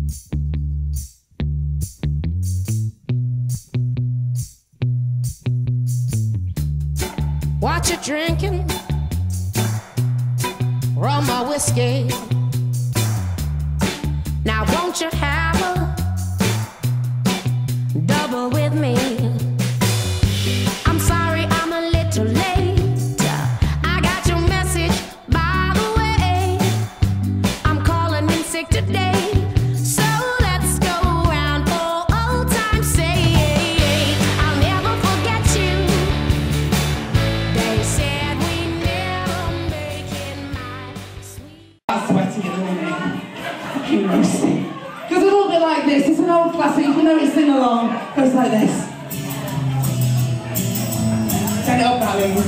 What you drinking? Rum or whiskey? Now won't you have a double with me? I'm sorry I'm a little late. I got your message, by the way. I'm calling in sick today, so let's go round for old time's sake. I'll never forget you. They said we never make it, my sweet. I'm sweating in the morning. Fucking roasting. Goes a little bit like this. It's an old classic. You know it, sing along. Goes like this. Turn it up, darlings.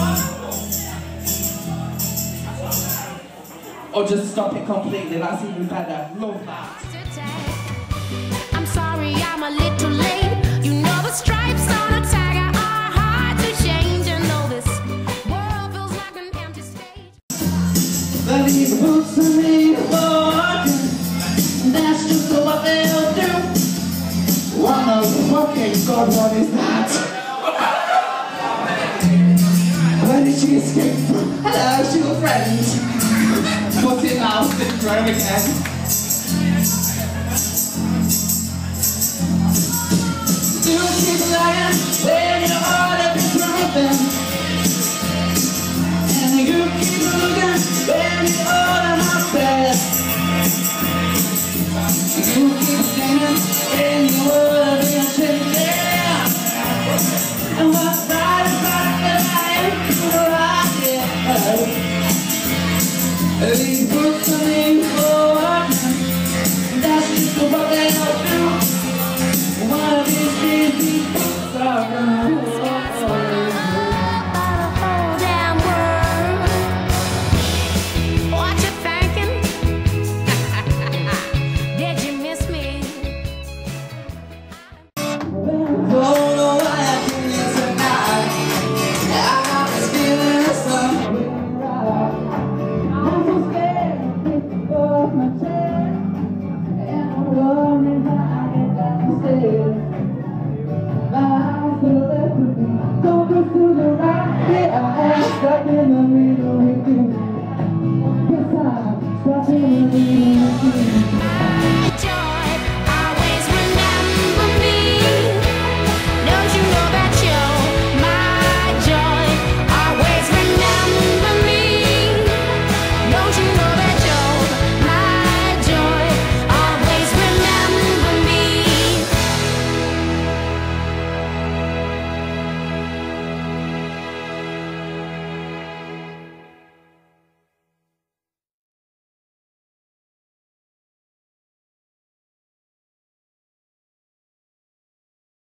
Or just stop it completely. That's even better. Love that. I'm sorry I'm a little late. You know the stripes on a tiger are hard to change, and though this world feels like an empty stage. But these boots are made for walking. That's just what they'll do. One of the fucking God, what is that? Where did she escape from? Hello, she was friends. Put it now, syndrome again. You keep lying when you ought to be driving. And you keep looking when you ought to not bad. You keep